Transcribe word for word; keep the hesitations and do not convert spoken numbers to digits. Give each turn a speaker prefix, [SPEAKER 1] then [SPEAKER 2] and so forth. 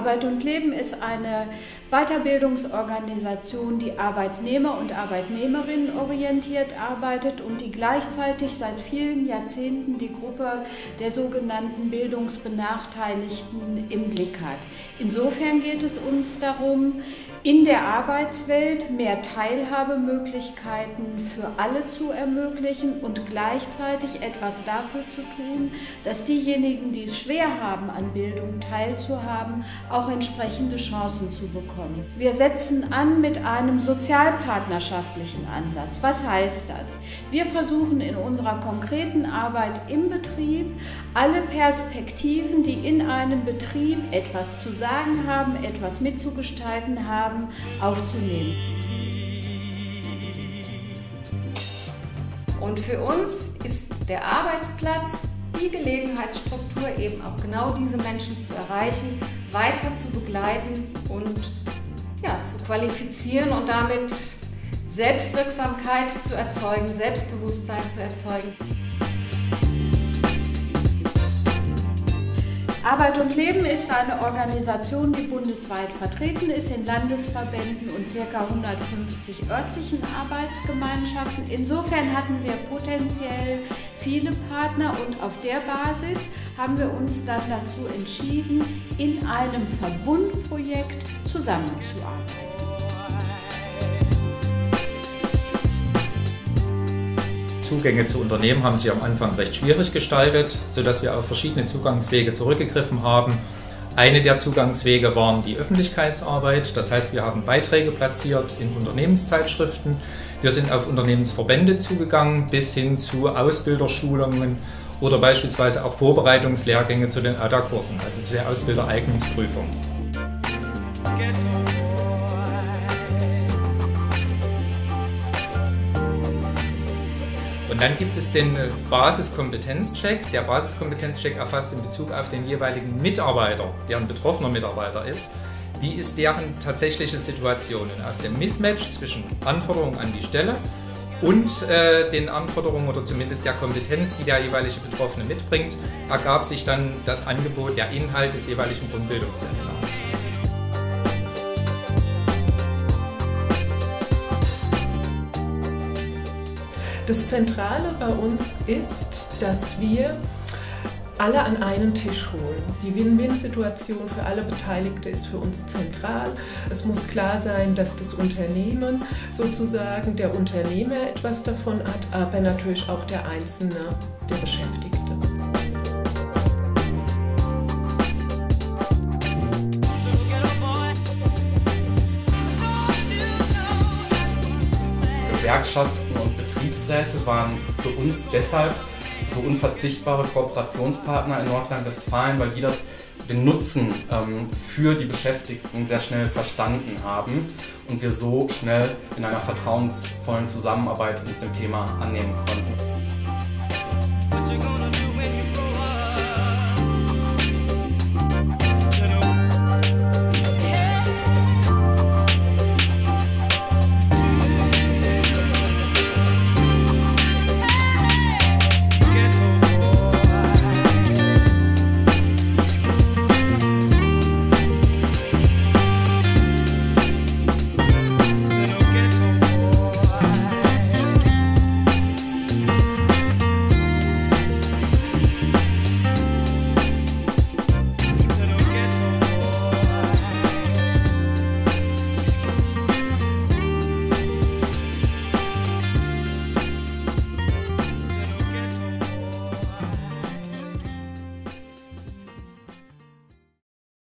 [SPEAKER 1] Arbeit und Leben ist eine Weiterbildungsorganisation, die Arbeitnehmer und Arbeitnehmerinnen orientiert arbeitet und die gleichzeitig seit vielen Jahrzehnten die Gruppe der sogenannten Bildungsbenachteiligten im Blick hat. Insofern geht es uns darum, in der Arbeitswelt mehr Teilhabemöglichkeiten für alle zu ermöglichen und gleichzeitig etwas dafür zu tun, dass diejenigen, die es schwer haben, an Bildung teilzuhaben, auch entsprechende Chancen zu bekommen. Wir setzen an mit einem sozialpartnerschaftlichen Ansatz. Was heißt das? Wir versuchen in unserer konkreten Arbeit im Betrieb alle Perspektiven, die in einem Betrieb etwas zu sagen haben, etwas mitzugestalten haben, aufzunehmen.
[SPEAKER 2] Und für uns ist der Arbeitsplatz die Gelegenheitsstruktur, eben auch genau diese Menschen zu erreichen, weiter zu begleiten und ja, zu qualifizieren und damit Selbstwirksamkeit zu erzeugen, Selbstbewusstsein zu erzeugen.
[SPEAKER 1] Arbeit und Leben ist eine Organisation, die bundesweit vertreten ist in Landesverbänden und ca. hundertfünfzig örtlichen Arbeitsgemeinschaften. Insofern hatten wir potenziell viele Partner und auf der Basis haben wir uns dann dazu entschieden, in einem Verbundprojekt zusammenzuarbeiten.
[SPEAKER 3] Zugänge zu Unternehmen haben sich am Anfang recht schwierig gestaltet, sodass wir auf verschiedene Zugangswege zurückgegriffen haben. Eine der Zugangswege waren die Öffentlichkeitsarbeit, das heißt, wir haben Beiträge platziert in Unternehmenszeitschriften. Wir sind auf Unternehmensverbände zugegangen, bis hin zu Ausbilderschulungen oder beispielsweise auch Vorbereitungslehrgänge zu den A D A-Kursen, also zu der Ausbildereignungsprüfung. Und dann gibt es den Basiskompetenzcheck. Der Basiskompetenzcheck erfasst in Bezug auf den jeweiligen Mitarbeiter, der ein betroffener Mitarbeiter ist, wie ist deren tatsächliche Situation. Und aus dem Mismatch zwischen Anforderungen an die Stelle und äh, den Anforderungen oder zumindest der Kompetenz, die der jeweilige Betroffene mitbringt, ergab sich dann das Angebot, der Inhalt des jeweiligen Grundbildungsseminars.
[SPEAKER 4] Das Zentrale bei uns ist, dass wir alle an einen Tisch holen. Die Win-Win-Situation für alle Beteiligten ist für uns zentral. Es muss klar sein, dass das Unternehmen sozusagen, der Unternehmer etwas davon hat, aber natürlich auch der Einzelne, der Beschäftigte.
[SPEAKER 5] Gewerkschaften und Betriebsräte waren für uns deshalb so unverzichtbare Kooperationspartner in Nordrhein-Westfalen, weil die das, den Nutzen ähm, für die Beschäftigten sehr schnell verstanden haben und wir so schnell in einer vertrauensvollen Zusammenarbeit uns dem Thema annehmen konnten.